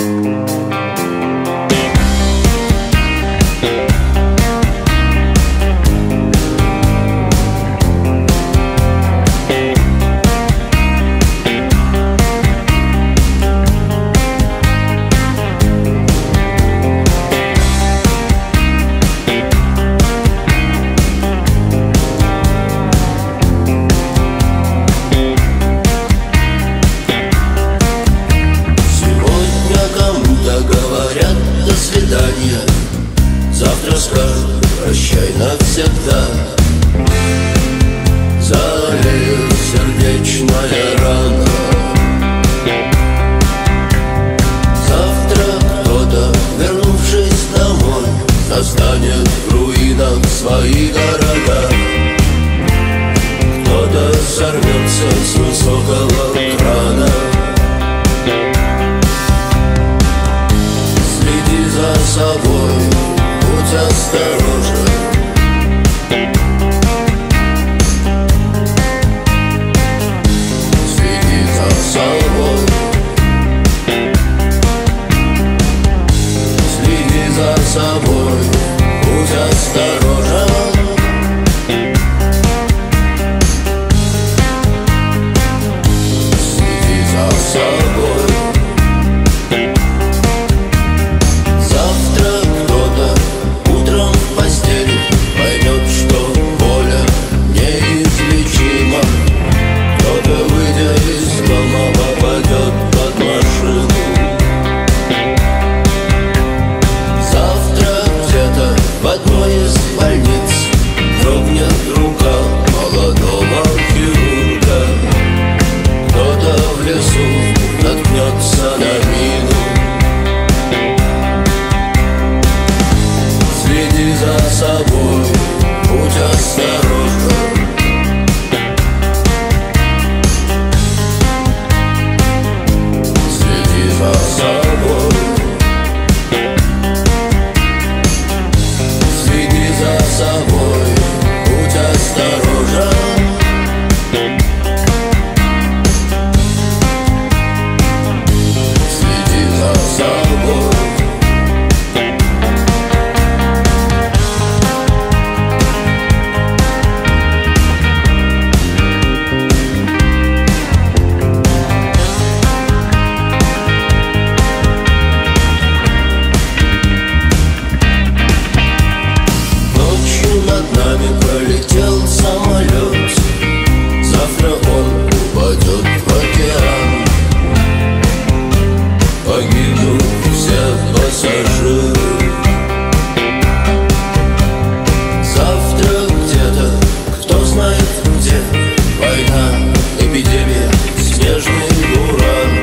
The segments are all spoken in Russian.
Завтра скажут прощай навсегда. Залеет сердечная рана. Завтра кто-то, вернувшись домой, застанет в руинах свои города. Кто-то сорвется с высокого крана. Следи за собой, будь осторожен. Следи за собой. Следи за собой, будь осторожен. Следи за собой. Наткнется на мину. Следи за собой, будь осторожен. Следи за собой. Следи за собой, будь осторожен. Пролетел самолет, завтра он упадет в океан. Погибнут все пассажиры. Завтра где-то, кто знает где, война, эпидемия, снежный буран.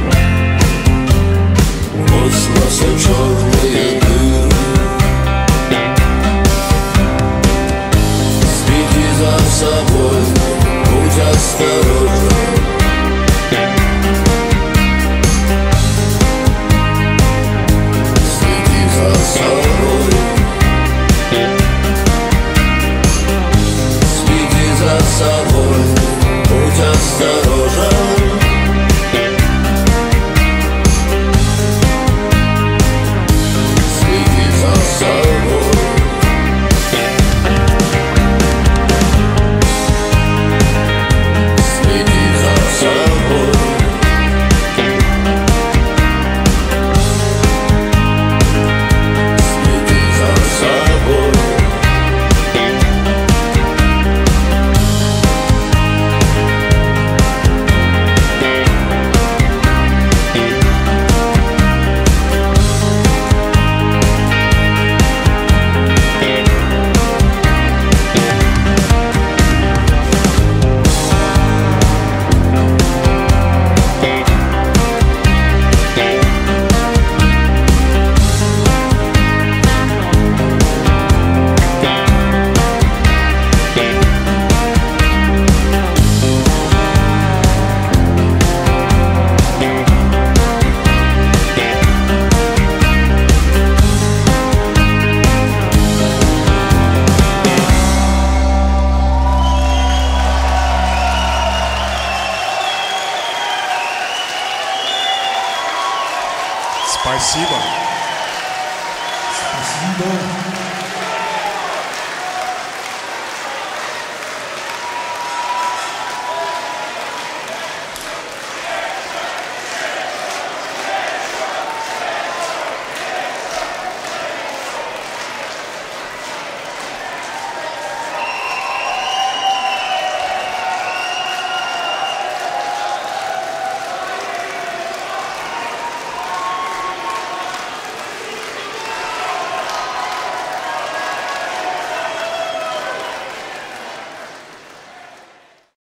В космосе черные дыры. За собой, будь осторожен. Следи за собой. Следи за собой, будь осторожен. Следи за собой. Спасибо. Спасибо.